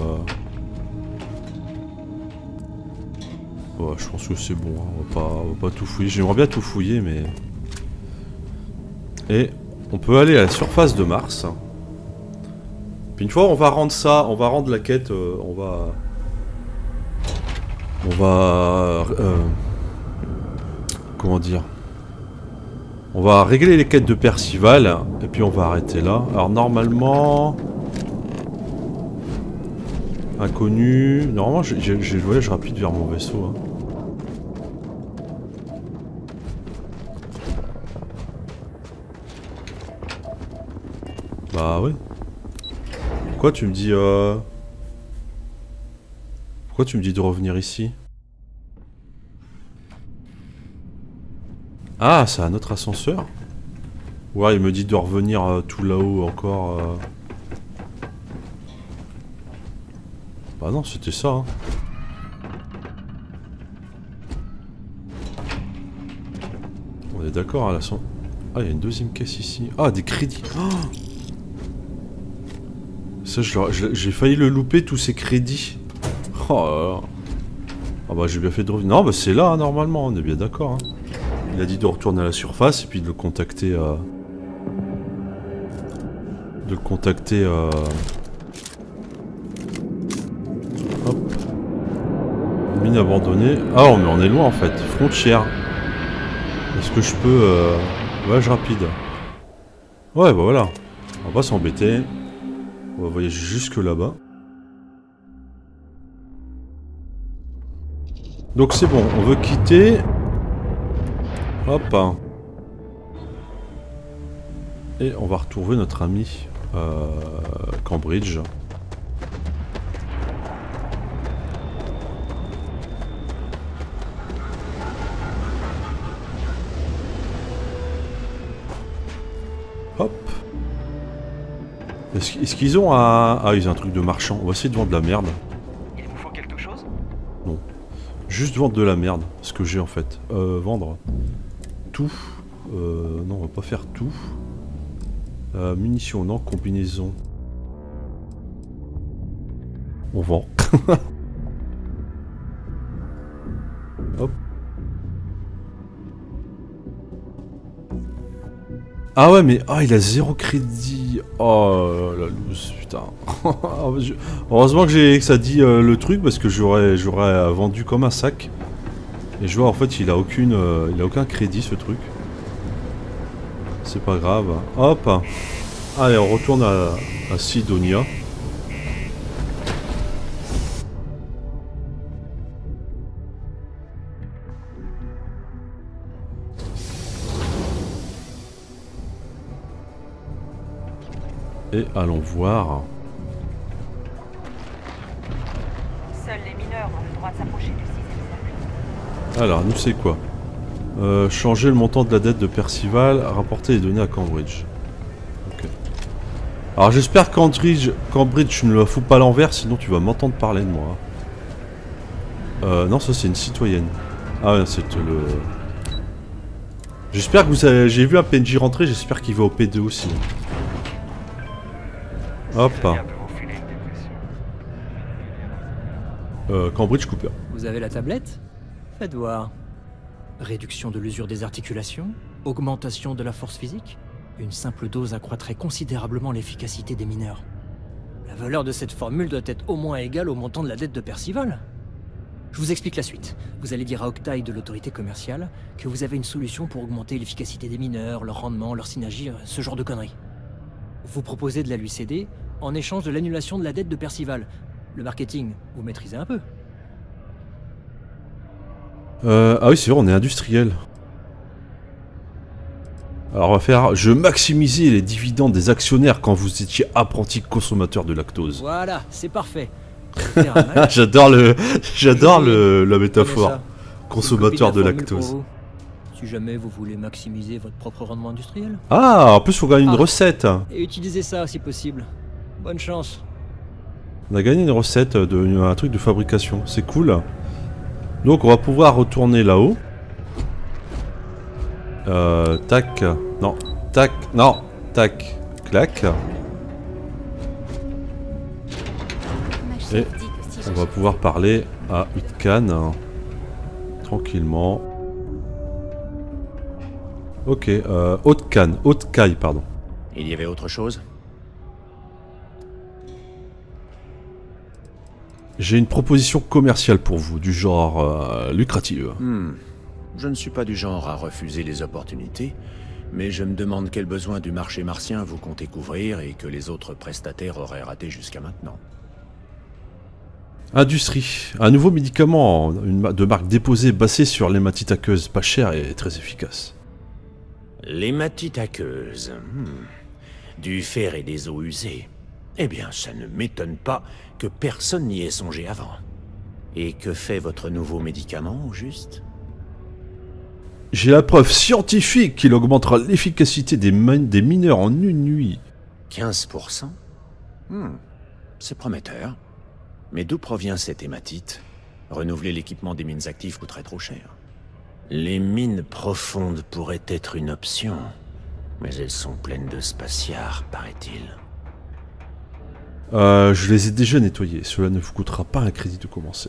Ouais, je pense que c'est bon. Hein. On va pas tout fouiller. J'aimerais bien tout fouiller, mais... Et on peut aller à la surface de Mars. Puis une fois on va rendre ça, on va rendre la quête, on va comment dire, on va régler les quêtes de Percival et puis on va arrêter là. Alors normalement inconnu, normalement j'ai le voyage rapide vers mon vaisseau. Hein. Bah ouais. Pourquoi tu me dis Pourquoi tu me dis de revenir ici? Ah, c'est un autre ascenseur? Ouais, il me dit de revenir tout là-haut encore. Bah non, c'était ça. Hein. On est d'accord à l'ascenseur. Ah, il y a une deuxième caisse ici. Ah, des crédits. Oh, ça, j'ai failli le louper, tous ces crédits. Oh là là. Ah bah j'ai bien fait de revenir. Non, bah c'est là, hein, normalement, on est bien d'accord. Hein. Il a dit de retourner à la surface et puis de le contacter... De le contacter... Hop. Mine abandonnée. Ah oh, mais on est loin en fait. Frontière. Est-ce que je peux... Voyage rapide. Ouais, bah voilà. On va pas s'embêter. On va voyager jusque là-bas. Donc c'est bon, on veut quitter. Hop. Et on va retrouver notre ami Cambridge. Hop. Est-ce qu'ils ont un... Ah, ils ont un truc de marchand. On va essayer de vendre de la merde. Il vous faut quelque chose? Non. Juste vendre de la merde, ce que j'ai en fait. Vendre tout. Non, on va pas faire tout. Munitions, non. Combinaison. On vend. Hop. Ah ouais, mais il a 0 crédit. Oh la loose, putain. Heureusement que ça dit le truc parce que j'aurais vendu comme un sac. Et je vois en fait il a aucun crédit ce truc. C'est pas grave. Hop. Allez, on retourne à Sidonia. Et allons voir. Seuls les mineurs ont le droit de s'approcher du 6e cercle. Alors, nous c'est quoi? Changer le montant de la dette de Percival, rapporter les données à Cambridge. Ok. Alors j'espère que Cambridge ne la fout pas à l'envers, sinon tu vas m'entendre parler de moi. Non, ça c'est une citoyenne. Ah ouais, c'est le... J'espère que vous avez... J'ai vu un PNJ rentrer, j'espère qu'il va au P2 aussi. Hop. Cambridge Cooper. Vous avez la tablette? Faites voir. Réduction de l'usure des articulations, augmentation de la force physique. Une simple dose accroîtrait considérablement l'efficacité des mineurs. La valeur de cette formule doit être au moins égale au montant de la dette de Percival. Je vous explique la suite. Vous allez dire à Octail de l'autorité commerciale que vous avez une solution pour augmenter l'efficacité des mineurs, leur rendement, leur synergie, ce genre de conneries. Vous proposez de la lui céder en échange de l'annulation de la dette de Percival. Le marketing, vous maîtrisez un peu. Ah oui, c'est vrai, on est industriel. Alors on va faire... Je maximisais les dividendes des actionnaires quand vous étiez apprenti consommateur de lactose. Voilà, c'est parfait. J'adore la métaphore. Consommateur de lactose. Si jamais vous voulez maximiser votre propre rendement industriel. Ah, en plus faut gagner une recette. Et utilisez ça si possible. Bonne chance. On a gagné une recette un truc de fabrication, c'est cool. Donc on va pouvoir retourner là-haut. Tac. Non. Tac. Non. Tac. Clac. Et on va pouvoir parler à Utkan. Tranquillement. Ok. Haute-Caille, pardon. Il y avait autre chose? J'ai une proposition commerciale pour vous, du genre lucrative. Je ne suis pas du genre à refuser les opportunités, mais je me demande quel besoin du marché martien vous comptez couvrir et que les autres prestataires auraient raté jusqu'à maintenant. Industrie. Un nouveau médicament de marque déposée basé sur l'hématite aqueuse, pas cher et très efficace. L'hématite aqueuse. Du fer et des eaux usées. Eh bien, ça ne m'étonne pas que personne n'y ait songé avant. Et que fait votre nouveau médicament, au juste? J'ai la preuve scientifique qu'il augmentera l'efficacité des mineurs en une nuit. 15%? C'est prometteur. Mais d'où provient cette hématite? Renouveler l'équipement des mines actives coûterait trop cher. Les mines profondes pourraient être une option, mais elles sont pleines de spatiards, paraît-il. Je les ai déjà nettoyés. Cela ne vous coûtera pas un crédit de commencer.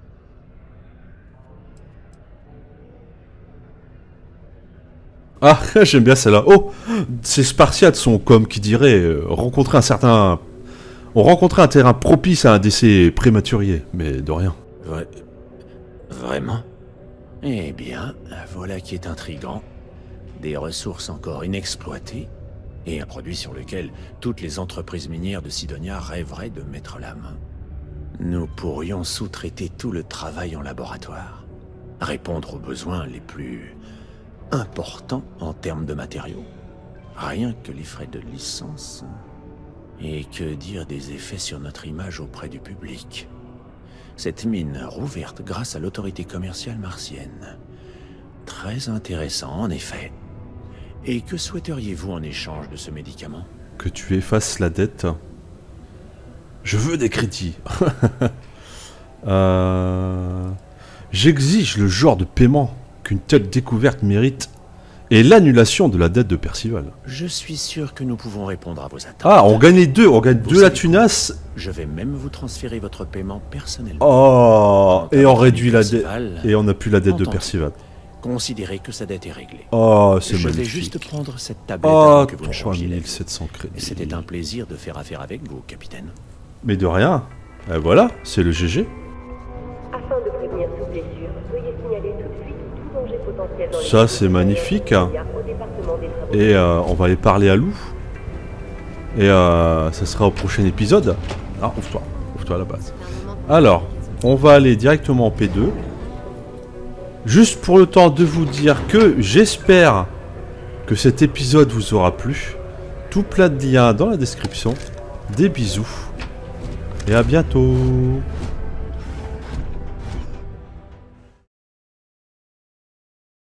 Ah, j'aime bien celle-là. Oh, ces Spartiates sont comme qui dirait rencontrer un certain... On rencontrait un terrain propice à un décès prématuré, mais de rien. Vraiment? Eh bien, voilà qui est intriguant. Des ressources encore inexploitées, et un produit sur lequel toutes les entreprises minières de Sidonia rêveraient de mettre la main. Nous pourrions sous-traiter tout le travail en laboratoire, répondre aux besoins les plus importants en termes de matériaux. Rien que les frais de licence... Et que dire des effets sur notre image auprès du public? Cette mine rouverte grâce à l'autorité commerciale martienne. Très intéressant, en effet. Et que souhaiteriez-vous en échange de ce médicament? Que tu effaces la dette. Je veux des crédits. J'exige le genre de paiement qu'une telle découverte mérite et l'annulation de la dette de Percival. Je suis sûr que nous pouvons répondre à vos attentes. Ah, on gagne les deux, on gagne de la tunasse. Je vais même vous transférer votre paiement personnellement. Oh, et on réduit la dette. Percival, Et on n'a plus la dette de entendu. Percival. Considérez que sa dette est réglée. Oh, c'est Je vais magnifique. juste prendre cette tablette Oh, avant que vous ne changiez la vie. 3700 crédits. C'était un plaisir de faire affaire avec vous, capitaine. Mais de rien. Et voilà, c'est le GG. Afin de prévenir toute blessure, veuillez signaler tout de suite tout danger potentiel dans les Ça, c'est magnifique. au département des travaux. Et on va aller parler à Lou. Et ça sera au prochain épisode. Ah, ouvre-toi à la base. Alors, on va aller directement en P2. Juste pour le temps de vous dire que j'espère que cet épisode vous aura plu. Tout plein de liens dans la description. Des bisous. Et à bientôt.